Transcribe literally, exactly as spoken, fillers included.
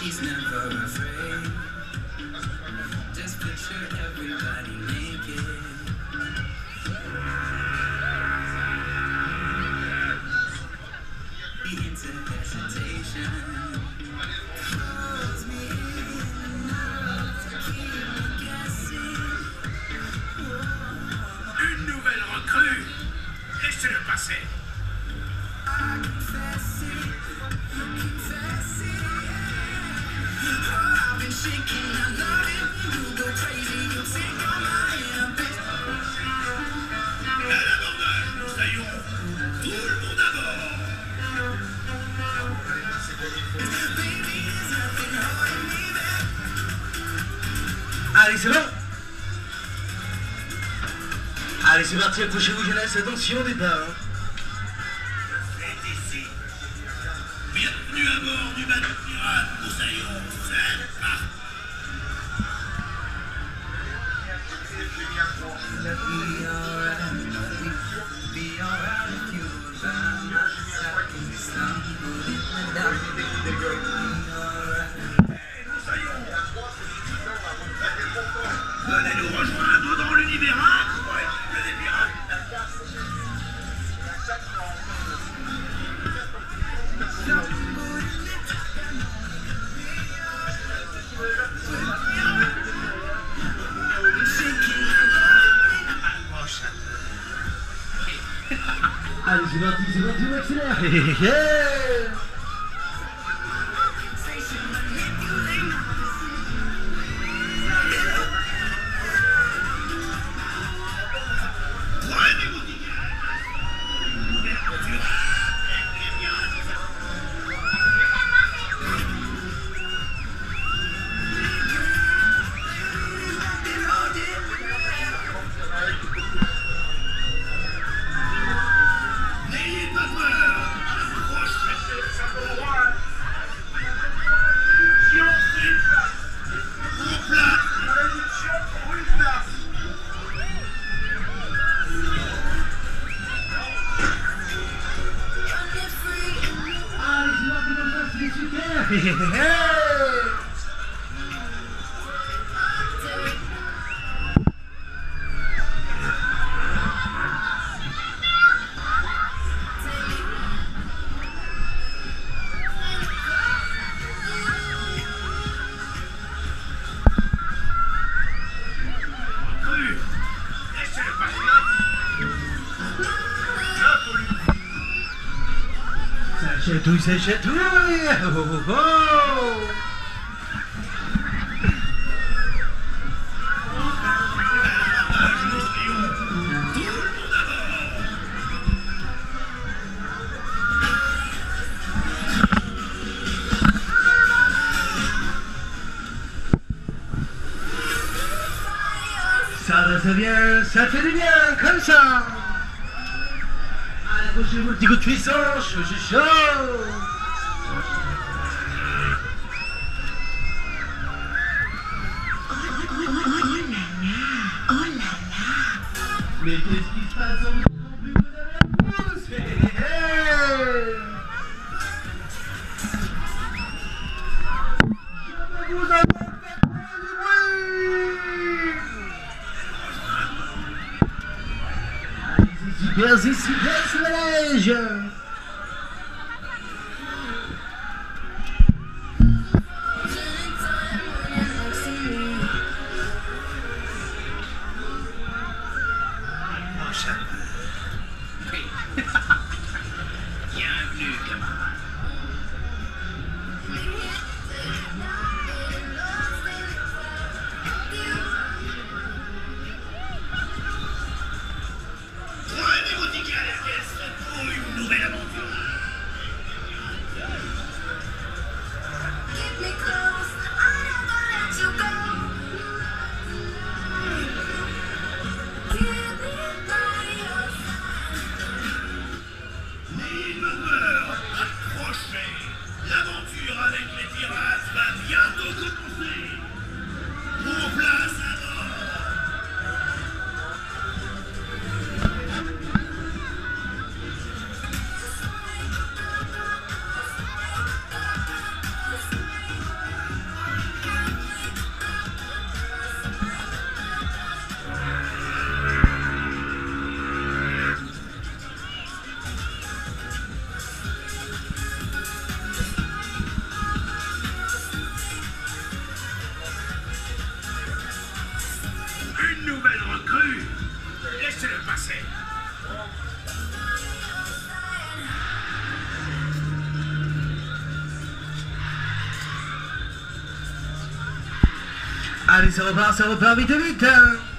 She's never afraid. Just picture everybody naked. Be into hesitation. Close me enough to keep me guessing. Une nouvelle recrue. Laissez-le passer. I confess it, confess it. Oh, I've been shaking, I love it. You go crazy, you take all my habits. À l'abordage, nous saillons. Tout le monde à bord. Baby, there's nothing holding me back. Allez, c'est bon. Allez, c'est parti, accrochez-vous, jeunesse, attention, départ. C'est ici. Bienvenue à bord du bateau pirate. Nous saillons. C'est parti. Be alright, be alright if you were by my side. Stumbled in the dark. Be alright. Nous saillons. Venez nous rejoindre dans l'univers incroyable des pirates. Allez, c'est parti, c'est parti, on accélère. Yeah. Prenez vos tickets. N'ayez pas peur. Approchez. En place. Allez, c'est parti, comme ça, c'est super. Yeah. Recrue. Laissez-le passer. Ça chatouille, ça chatouille. Oh, oh, oh. Ça va, ça vient, ça fait du bien, comme ça. Allez, accrochez-vous, le petit coup de puissance, chaud, chaud, chaud. Mais qu'est-ce qui se passe en plus vous avez à tous? Hey, hey. Je ne vous entends pas du bruit. Allez, c'est super, c'est super, c'est la neige. Bienvenue, camarade. Prenez vos tickets à la caisse pour une nouvelle Allez, ça repart, ça repart vite, vite.